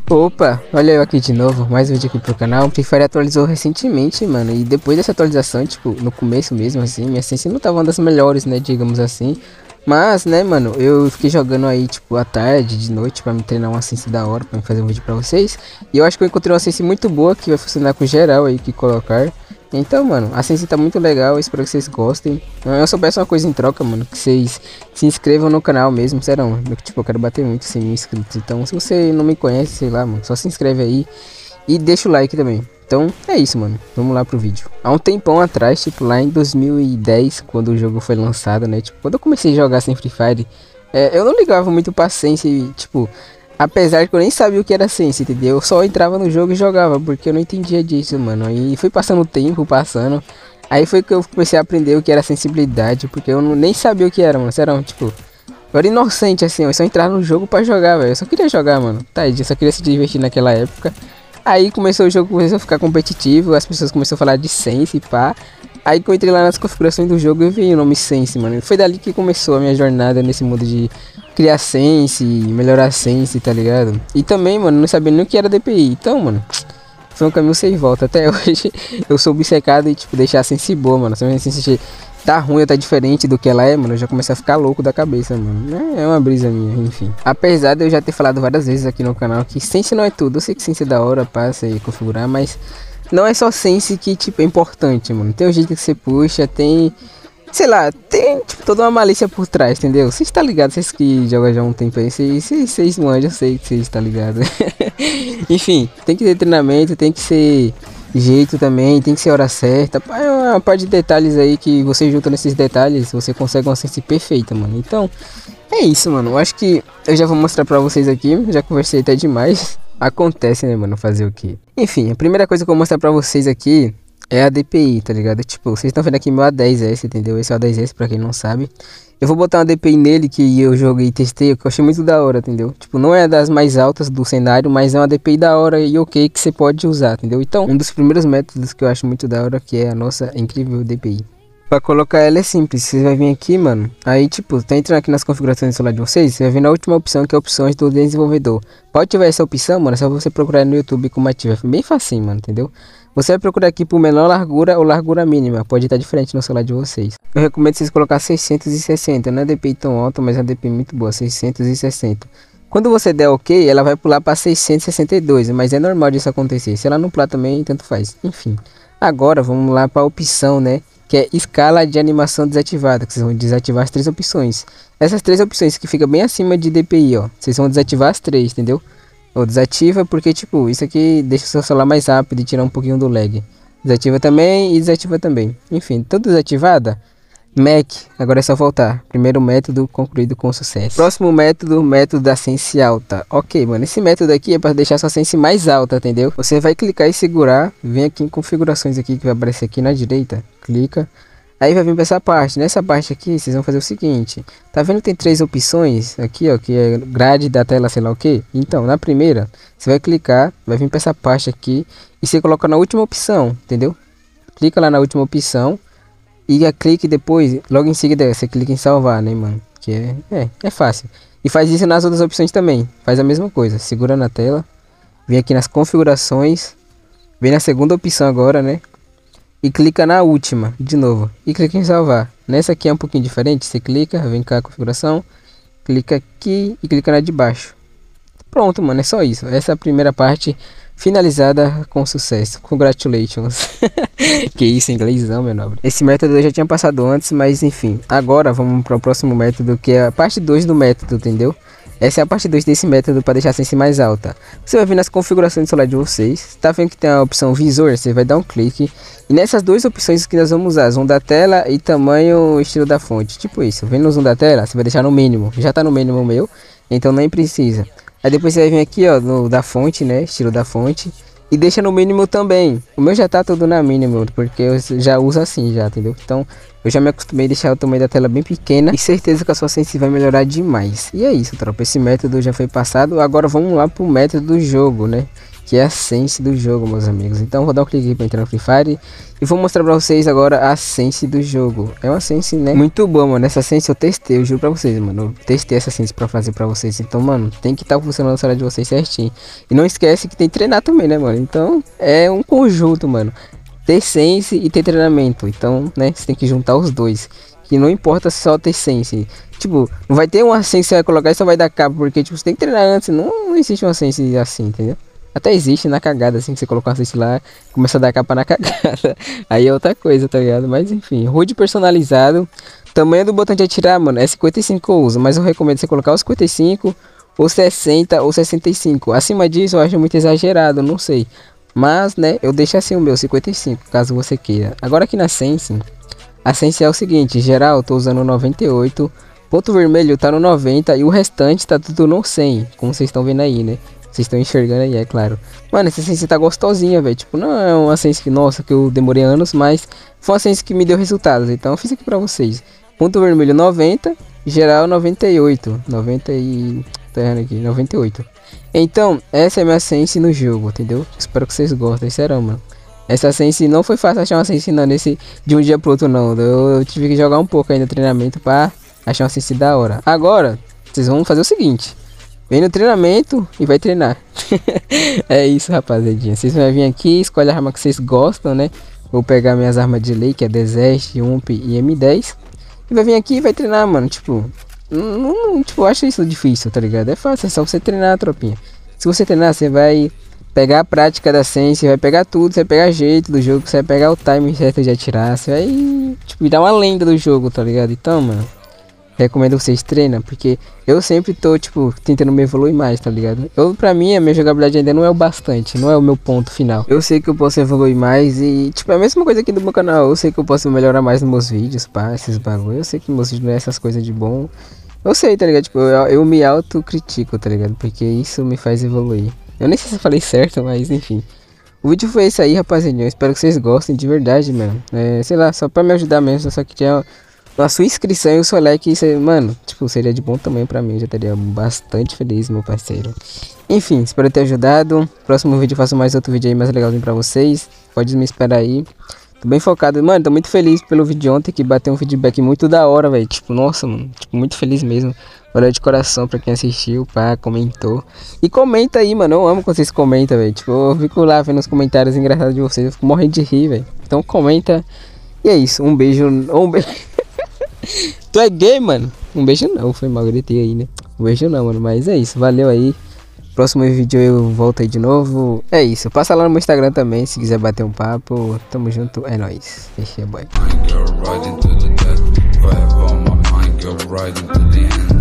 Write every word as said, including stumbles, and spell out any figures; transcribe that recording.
Opa, olha eu aqui de novo, mais um vídeo aqui pro canal. O Free Fire atualizou recentemente, mano, e depois dessa atualização, tipo, no começo mesmo, assim, minha sense não tava uma das melhores, né, digamos assim. Mas, né, mano, eu fiquei jogando aí, tipo, à tarde, de noite, pra me treinar uma sense da hora, pra me fazer um vídeo pra vocês. E eu acho que eu encontrei uma sense muito boa, que vai funcionar com geral aí, que colocar. Então, mano, a sense tá muito legal, espero que vocês gostem. Eu só peço uma coisa em troca, mano, que vocês se inscrevam no canal mesmo, serão. Tipo, eu quero bater muito cem mil inscritos. Então, se você não me conhece, sei lá, mano, só se inscreve aí e deixa o like também. Então, é isso, mano, vamos lá pro vídeo. Há um tempão atrás, tipo, lá em dois mil e dez, quando o jogo foi lançado, né, tipo, quando eu comecei a jogar sem Free Fire, é, eu não ligava muito pra sense, tipo... Apesar de que eu nem sabia o que era sense, entendeu? Eu só entrava no jogo e jogava, porque eu não entendia disso, mano. Aí foi passando o tempo, passando. Aí foi que eu comecei a aprender o que era sensibilidade, porque eu não, nem sabia o que era, mano. Sério, tipo, eu era inocente, assim, eu só entrava no jogo pra jogar, velho. Eu só queria jogar, mano. Tá, eu só queria se divertir naquela época. Aí começou o jogo, começou a ficar competitivo, as pessoas começaram a falar de sense e pá. Aí que eu entrei lá nas configurações do jogo e vi o nome sense, mano. Foi dali que começou a minha jornada nesse mundo de criar sense, melhorar sense, tá ligado? E também, mano, não sabia nem o que era D P I. Então, mano, foi um caminho sem volta. Até hoje eu sou obcecado e, tipo, deixar a sense boa, mano. Se a sense tá ruim ou tá diferente do que ela é, mano, eu já começo a ficar louco da cabeça, mano. É uma brisa minha, enfim. Apesar de eu já ter falado várias vezes aqui no canal que sense não é tudo. Eu sei que sense é da hora, passa e configurar, mas... não é só sense que, tipo, é importante, mano. Tem o jeito que você puxa, tem... sei lá, tem, tipo, toda uma malícia por trás, entendeu? Vocês estão ligados, vocês que jogam já há um tempo aí, vocês manjam, eu sei que vocês estão ligados. Enfim, tem que ter treinamento, tem que ser jeito também, tem que ser hora certa. É uma parte de detalhes aí que você junta nesses detalhes, você consegue uma sense perfeita, mano. Então, é isso, mano. Eu acho que eu já vou mostrar pra vocês aqui, já conversei até demais. Acontece, né, mano, fazer o que? Enfim, a primeira coisa que eu vou mostrar pra vocês aqui é a D P I, tá ligado? Tipo, vocês estão vendo aqui meu A dez S, entendeu? Esse é o A dez S, pra quem não sabe. Eu vou botar uma D P I nele que eu joguei e testei, que eu achei muito da hora, entendeu? Tipo, não é das mais altas do cenário, mas é uma D P I da hora e ok que você pode usar, entendeu? Então, um dos primeiros métodos que eu acho muito da hora, que é a nossa incrível D P I. Pra colocar ela é simples, você vai vir aqui, mano. Aí, tipo, tá entrando aqui nas configurações do celular de vocês, você vai vir na última opção, que é a opções do desenvolvedor. Pode ativar essa opção, mano, é só você procurar no YouTube como ativa. É bem facinho, mano, entendeu? Você vai procurar aqui por menor largura ou largura mínima, pode estar diferente no celular de vocês. Eu recomendo vocês colocar seiscentos e sessenta, não é D P I tão alta, mas é uma D P I muito boa, seiscentos e sessenta. Quando você der ok, ela vai pular para seiscentos e sessenta e dois, mas é normal disso acontecer. Se ela não pular também, tanto faz. Enfim, agora vamos lá para a opção, né? Que é escala de animação desativada, que vocês vão desativar as três opções. Essas três opções que fica bem acima de D P I, ó. Vocês vão desativar as três, entendeu? Ou desativa porque, tipo, isso aqui deixa o seu celular mais rápido e tirar um pouquinho do lag. Desativa também e desativa também. Enfim, tudo desativada. Mac, agora é só voltar. Primeiro método concluído com sucesso. Próximo método, método da sense alta. Ok, mano, esse método aqui é para deixar sua sense mais alta, entendeu? Você vai clicar e segurar, vem aqui em configurações aqui que vai aparecer aqui na direita, clica. Aí vai vir para essa parte, nessa parte aqui vocês vão fazer o seguinte. Tá vendo que tem três opções aqui, ó, que é grade da tela, sei lá o que. Então, na primeira, você vai clicar, vai vir para essa parte aqui e você coloca na última opção, entendeu? Clica lá na última opção. E a clique depois, logo em seguida, você clica em salvar, né, mano? Que é, é, é fácil. E faz isso nas outras opções também. Faz a mesma coisa. Segura na tela. Vem aqui nas configurações. Vem na segunda opção agora, né? E clica na última, de novo. E clica em salvar. Nessa aqui é um pouquinho diferente. Você clica, vem cá a configuração. Clica aqui e clica na de baixo. Pronto, mano. É só isso. Essa é a primeira parte finalizada com sucesso. Congratulations. Que isso, inglêsão, meu nobre. Esse método eu já tinha passado antes, mas enfim. Agora vamos para o próximo método, que é a parte dois do método, entendeu? Essa é a parte dois desse método para deixar a sense mais alta. Você vai vir nas configurações do celular de vocês. Tá vendo que tem a opção visor? Você vai dar um clique. E nessas duas opções que nós vamos usar, zoom da tela e tamanho estilo da fonte. Tipo isso, vem no zoom da tela, você vai deixar no mínimo. Já tá no mínimo meu, então nem precisa. Aí depois você vai vir aqui, ó, no da fonte, né, estilo da fonte. E deixa no mínimo também. O meu já tá tudo na mínimo, porque eu já uso assim já, entendeu? Então eu já me acostumei a deixar o tamanho da tela bem pequena. E certeza que a sua sense vai melhorar demais. E é isso, tropa. Esse método já foi passado. Agora vamos lá pro método do jogo, né? que é a sense do jogo, meus amigos. Então vou dar um clique para entrar no Free Fire e vou mostrar para vocês agora a sense do jogo. É uma sense, né, muito boa, mano. Essa sense eu testei, eu juro para vocês, mano. Eu testei essa sense para fazer para vocês. Então, mano, tem que estar tá funcionando a celular de vocês certinho. E não esquece que tem que treinar também, né, mano? Então é um conjunto, mano. Ter sense e ter treinamento. Então, né, você tem que juntar os dois. Que não importa só ter sense. Tipo, não vai ter uma sense que você vai colocar e só vai dar cabo. Porque, tipo, você tem que treinar antes. Não, não existe uma sense assim, entendeu? Até existe na cagada, assim, que você coloca uma sense lá, começa a dar capa na cagada. Aí é outra coisa, tá ligado? Mas enfim, H U D personalizado. Tamanho do botão de atirar, mano, é cinquenta e cinco eu uso. Mas eu recomendo você colocar os cinquenta e cinco, ou sessenta, ou sessenta e cinco. Acima disso eu acho muito exagerado, não sei. Mas, né, eu deixo assim o meu, cinquenta e cinco, caso você queira. Agora aqui na sense, a sense é o seguinte, geral, eu tô usando noventa e oito. Ponto vermelho tá no noventa e o restante tá tudo no cem, como vocês estão vendo aí, né? Vocês estão enxergando aí, é claro. Mano, essa sense tá gostosinha, velho. Tipo, não é uma sense que, nossa, que eu demorei anos, mas foi uma sense que me deu resultados. Então eu fiz aqui pra vocês. Ponto vermelho noventa, geral noventa e oito. noventa e... tá errando aqui, noventa e oito. Então, essa é a minha sense no jogo, entendeu? Espero que vocês gostem, sério, mano. Essa sense não foi fácil achar uma sense não, nesse de um dia pro outro, não. Eu, eu tive que jogar um pouco aí no treinamento pra achar uma sense da hora. Agora, vocês vão fazer o seguinte. Vem no treinamento e vai treinar. É isso, rapaziadinha. Vocês vão vir aqui, escolhe a arma que vocês gostam, né? Vou pegar minhas armas de lei, que é Desert, U M P e M dez. E vai vir aqui e vai treinar, mano. Tipo, não, não, tipo, eu acho isso difícil, tá ligado? É fácil, é só você treinar, tropinha. Se você treinar, você vai pegar a prática da sense, vai pegar tudo, você vai pegar jeito do jogo, você vai pegar o time certo de atirar, você vai, tipo, dar uma lenda do jogo, tá ligado? Então, mano, recomendo vocês treinam, porque eu sempre tô, tipo, tentando me evoluir mais, tá ligado? Eu, pra mim, a minha jogabilidade ainda não é o bastante, não é o meu ponto final. Eu sei que eu posso evoluir mais e, tipo, é a mesma coisa aqui do meu canal. Eu sei que eu posso melhorar mais nos meus vídeos, pá, esses bagulho. Eu sei que meus vídeos não é essas coisas de bom. Eu sei, tá ligado? Tipo, eu, eu me autocritico, tá ligado? Porque isso me faz evoluir. Eu nem sei se eu falei certo, mas enfim. O vídeo foi esse aí, rapaziada. Eu espero que vocês gostem de verdade, mano. É, sei lá, só pra me ajudar mesmo, só que tinha... a sua inscrição e o seu like, isso, mano, tipo, seria de bom tamanho pra mim. Eu já estaria bastante feliz, meu parceiro. Enfim, espero ter ajudado. Próximo vídeo eu faço mais outro vídeo aí mais legalzinho pra vocês. Pode me esperar aí. Tô bem focado. Mano, tô muito feliz pelo vídeo de ontem, que bateu um feedback muito da hora, velho. Tipo, nossa, mano. Tipo, muito feliz mesmo. Valeu de coração pra quem assistiu, pá, comentou. E comenta aí, mano. Eu amo quando vocês comentam, velho. Tipo, eu fico lá vendo os comentários engraçados de vocês. Eu fico morrendo de rir, velho. Então comenta. E é isso. Um beijo. Um beijo. Tu é gay, mano? Um beijo não, foi mal, gritei aí, né? Um beijo não, mano, mas é isso, valeu aí. Próximo vídeo eu volto aí de novo. É isso, passa lá no meu Instagram também, se quiser bater um papo. Tamo junto, é nóis. Deixa, boy.